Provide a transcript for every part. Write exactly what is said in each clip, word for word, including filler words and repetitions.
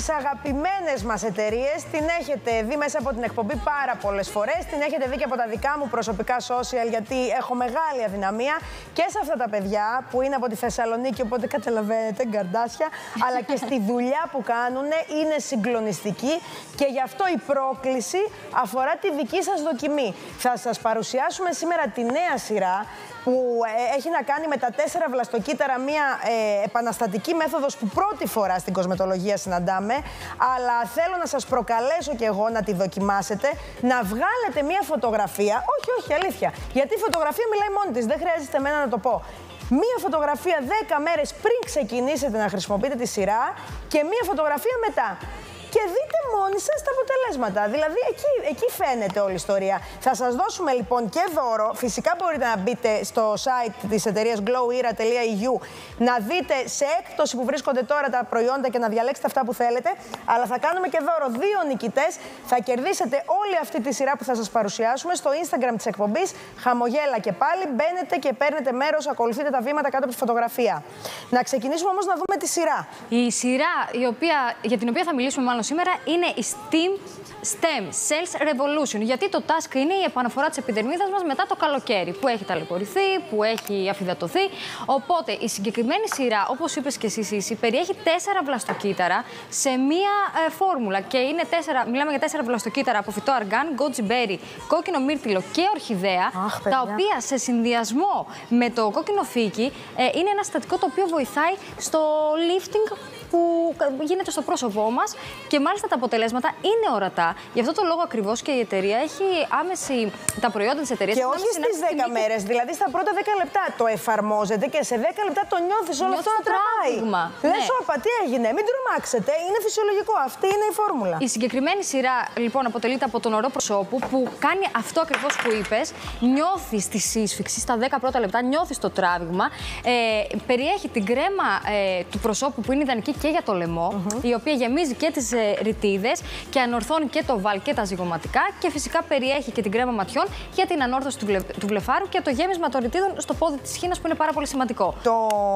τις αγαπημένες μας εταιρείες. Την έχετε δει μέσα από την εκπομπή πάρα πολλές φορές. Την έχετε δει και από τα δικά μου προσωπικά social, γιατί έχω μεγάλη αδυναμία και σε αυτά τα παιδιά που είναι από τη Θεσσαλονίκη, οπότε καταλαβαίνετε, γκαρντάσια, αλλά και στη δουλειά που κάνουν είναι συγκλονιστική και γι' αυτό η πρόκληση αφορά τη δική σας δοκιμή. Θα σας παρουσιάσουμε σήμερα τη νέα σειρά που έχει να κάνει με τα τέσσερα βλαστοκύτταρα, μια ε, επαναστατική μέθοδος που πρώτη φορά στην κοσμετολογία συναντάμε, αλλά θέλω να σας προκαλέσω κι εγώ να τη δοκιμάσετε, να βγάλετε μια φωτογραφία, όχι, όχι, αλήθεια, γιατί η φωτογραφία μιλάει μόνη της, δεν χρειάζεται εμένα να το πω. Μία φωτογραφία δέκα μέρες πριν ξεκινήσετε να χρησιμοποιείτε τη σειρά και μία φωτογραφία μετά. Και δείτε μόνοι σας τα αποτελέσματα. Δηλαδή, εκεί, εκεί φαίνεται όλη η ιστορία. Θα σας δώσουμε λοιπόν και δώρο. Φυσικά μπορείτε να μπείτε στο site της εταιρείας glow era τελεία e u να δείτε σε έκπτωση που βρίσκονται τώρα τα προϊόντα και να διαλέξετε αυτά που θέλετε. Αλλά θα κάνουμε και δώρο δύο νικητές. Θα κερδίσετε όλη αυτή τη σειρά που θα σας παρουσιάσουμε στο Instagram της εκπομπής. Χαμογέλα και πάλι. Μπαίνετε και παίρνετε μέρος, ακολουθείτε τα βήματα κάτω από τη φωτογραφία. Να ξεκινήσουμε όμως να δούμε τη σειρά. Η σειρά η οποία, για την οποία θα μιλήσουμε μάλλον σήμερα είναι η Steam Stem Cells Revolution. Γιατί το task είναι η επαναφορά της επιδερμίδας μας μετά το καλοκαίρι, που έχει ταλαιπωρηθεί, που έχει αφυδατωθεί. Οπότε η συγκεκριμένη σειρά, όπως είπες και εσύ, Σύση, περιέχει τέσσερα βλαστοκύτταρα σε μία ε, φόρμουλα. Και είναι τέσσερα, μιλάμε για τέσσερα βλαστοκύτταρα από φυτό αργάν, γκότζι μπέρι, κόκκινο μύρτιλο και ορχιδέα, Αχ, τα οποία σε συνδυασμό με το κόκκινο φύκι ε, είναι ένα συστατικό το οποίο βοηθάει στο lifting που γίνεται στο πρόσωπό μας και μάλιστα τα αποτελέσματα είναι ορατά. Γι' αυτό το λόγο ακριβώς και η εταιρεία έχει άμεση τα προϊόντα της εταιρείας. Και όχι στις δέκα μέρες, δηλαδή στα πρώτα δέκα λεπτά το εφαρμόζεται και σε δέκα λεπτά το νιώθεις όλο αυτό να τραβάει. Λες, ναι. όπα, τι έγινε, μην τρομάξετε, είναι φυσιολογικό, αυτή είναι η φόρμουλα. Η συγκεκριμένη σειρά λοιπόν αποτελείται από τον ορό προσώπου που κάνει αυτό ακριβώς που είπες. Νιώθεις τη σύσφυξη στα δέκα πρώτα λεπτά, νιώθεις το τράβηγμα. Ε, περιέχει την κρέμα ε, του προσώπου που είναι ιδανική και για το λαιμό, mm-hmm. η οποία γεμίζει και τις ε, ρητίδες και ανορθώνει και το βάλ και τα ζυγωματικά και φυσικά περιέχει και την κρέμα ματιών για την ανόρθωση του, βλε, του βλεφάρου και το γέμισμα των ρητίδων στο πόδι της χήνας που είναι πάρα πολύ σημαντικό. Το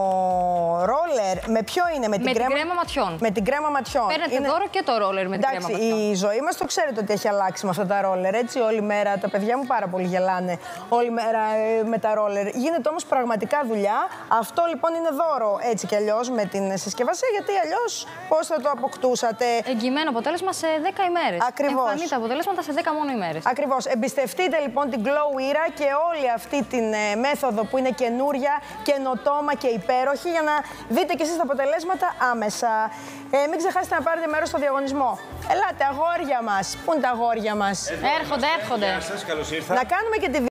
ρόλερ με ποιο είναι, με την, με κρέμα... την κρέμα ματιών. Με την κρέμα ματιών. Παίρνετε είναι... δώρο και το ρόλερ με την Εντάξει, κρέμα ματιών. Η ζωή μας το ξέρετε ότι έχει αλλάξει με αυτά τα ρόλερ, έτσι, όλη μέρα. Τα παιδιά μου πάρα πολύ γελάνε όλη μέρα ε, με τα ρόλερ. Γίνεται όμως πραγματικά δουλειά. Αυτό λοιπόν είναι δώρο έτσι κι αλλιώς με την συσκευασία, γιατί αλλιώς πώς θα το αποκτούσατε. Εγγυημένο αποτέλεσμα σε δέκα ημέρες. Ακριβώς. Εμφανεί τα αποτελέσματα σε δέκα μόνο ημέρες. Ακριβώς. Εμπιστευτείτε λοιπόν την Glow era και όλη αυτή την ε, μέθοδο που είναι καινούρια, καινοτόμα και υπέροχη για να δείτε κι εσείς τα αποτελέσματα άμεσα. Ε, μην ξεχάσετε να πάρετε μέρος στο διαγωνισμό. Ελάτε, αγόρια μας. Πού είναι τα αγόρια μας? Έρχονται, έρχονται. Γεια σας, καλώς ήρθα. Να κάνουμε και τη